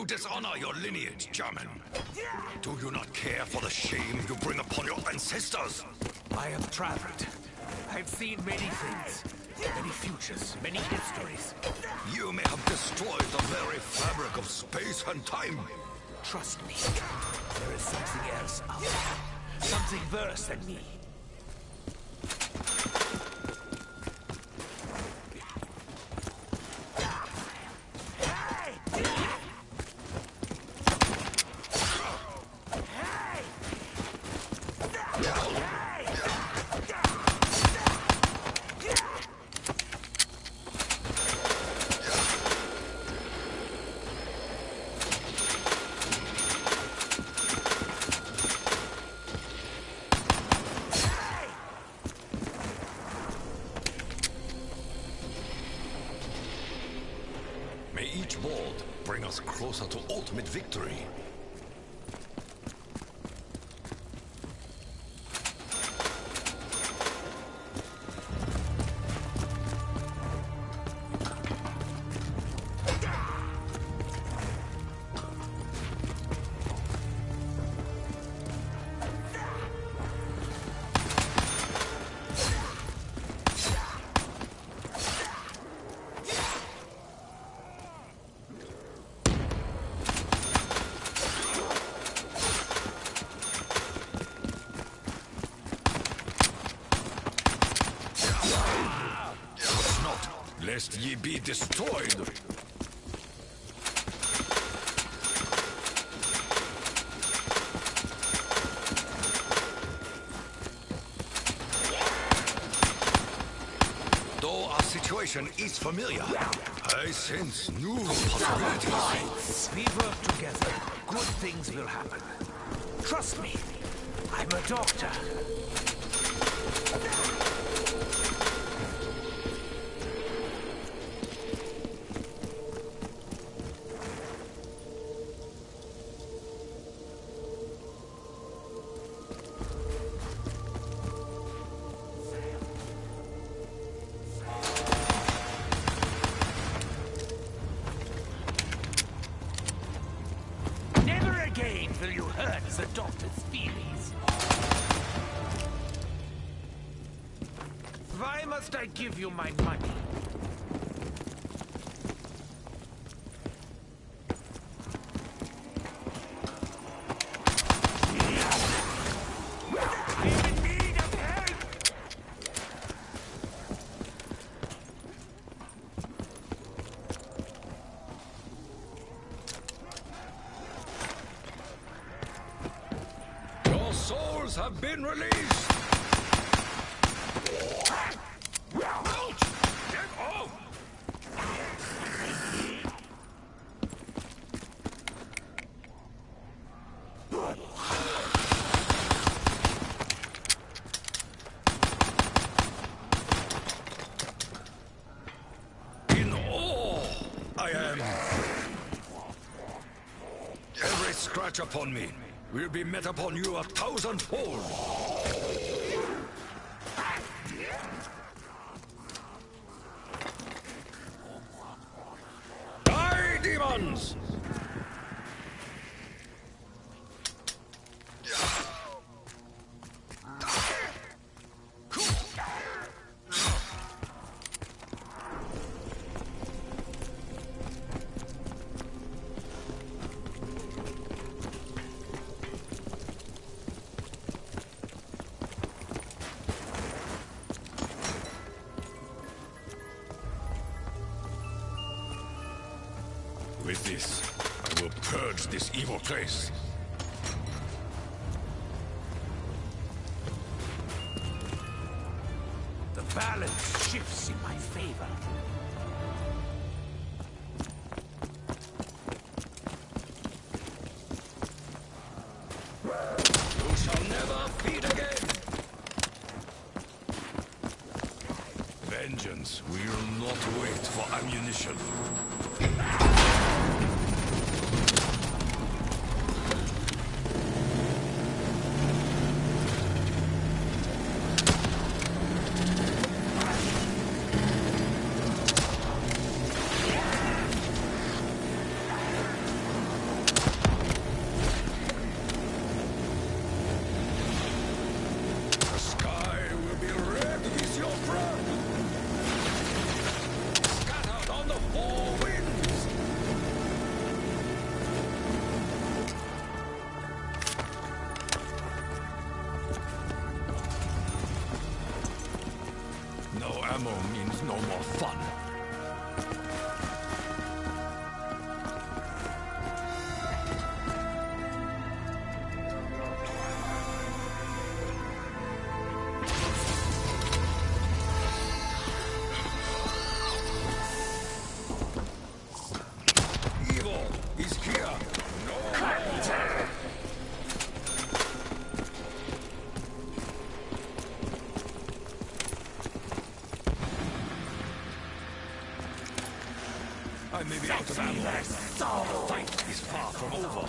You dishonor your lineage, German. Do you not care for the shame you bring upon your ancestors? I have traveled. I've seen many things. Many futures, many histories. You may have destroyed the very fabric of space and time. Trust me. There is something else out there. Something worse than me. May each board bring us closer to ultimate victory. Lest ye be destroyed. Though our situation is familiar, I sense new possibilities. We work together. Good things will happen. Trust me. I'm a doctor. Will you hurt the doctor's feelings? Why must I give you my money? I'm in need of help! Souls have been released! Out! Get off! In awe I am. Every scratch upon me will be met upon you 1,000-fold. Die, demons! With this, I will purge this evil place. The balance shifts in my favor. You shall never feed again! Vengeance will not wait for ammunition. I may be out of ammo. The fight is far from over.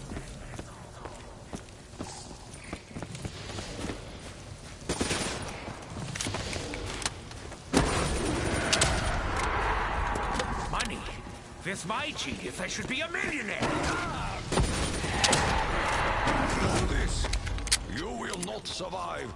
Money? This my genius. I should be a millionaire. This, you will not survive.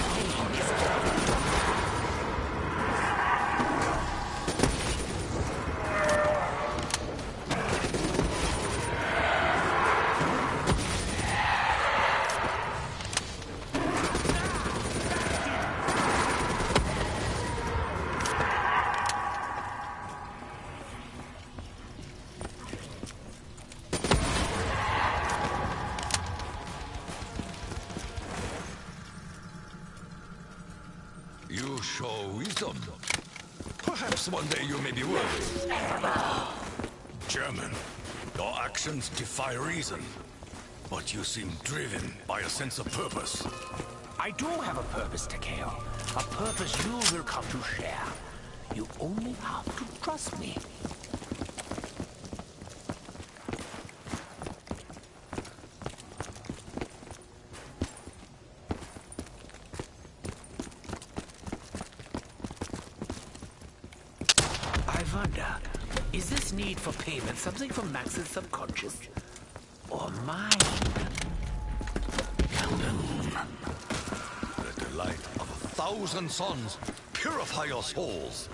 You show wisdom. Perhaps one day you may be worthy. German, your actions defy reason. But you seem driven by a sense of purpose. I do have a purpose, Takeo. A purpose you will come to share. You only have to trust me. I wonder, is this need for payment something from Max's subconscious? Or mine? The delight of 1,000 suns purify your souls.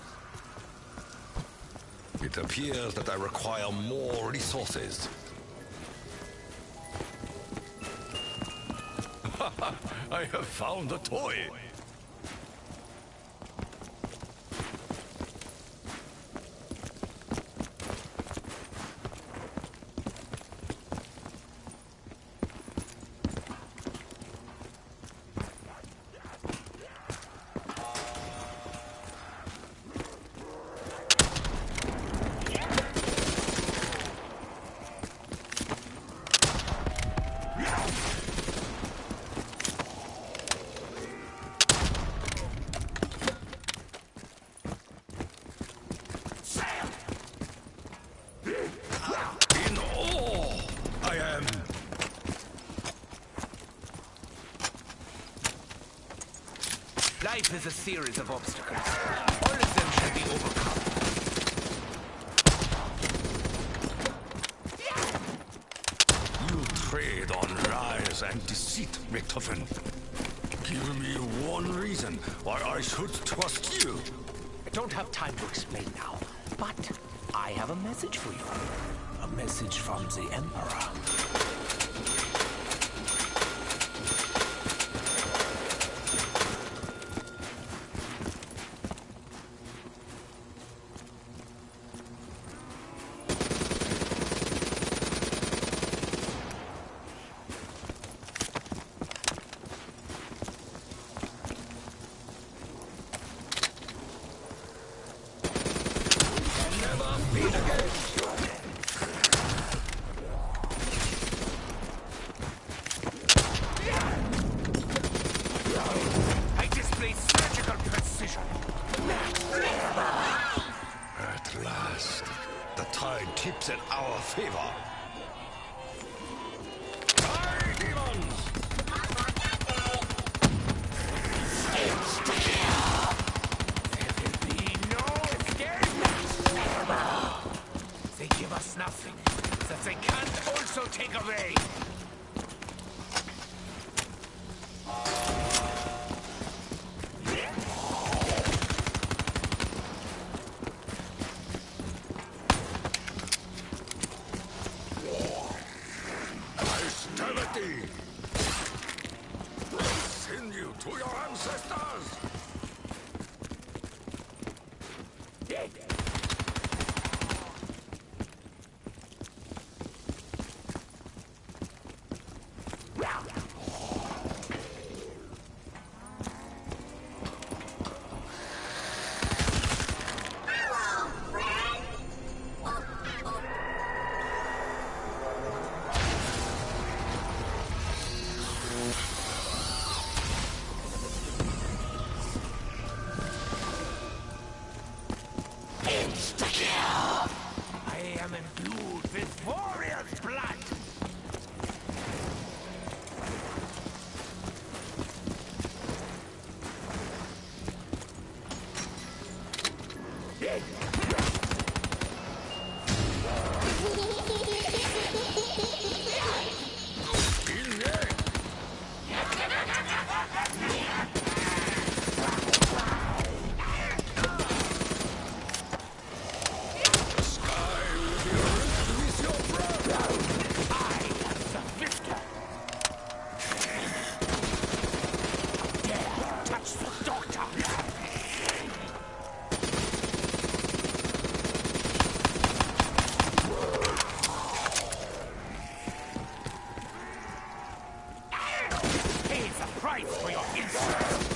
It appears that I require more resources. I have found a toy. In awe, I am. Life is a series of obstacles. All of them should be overcome. You trade on lies and deceit, Richtofen. Give me one reason why I should trust you. I don't have time to explain now, but I have a message for you. A message from the Emperor. I display surgical precision. At last, the tide tips in our favor. Die, demons! There will be no escape. They give us nothing that they can't also take away. I stab at thee! Send you to your ancestors! am imbued with warrior's blood. Price for your insult.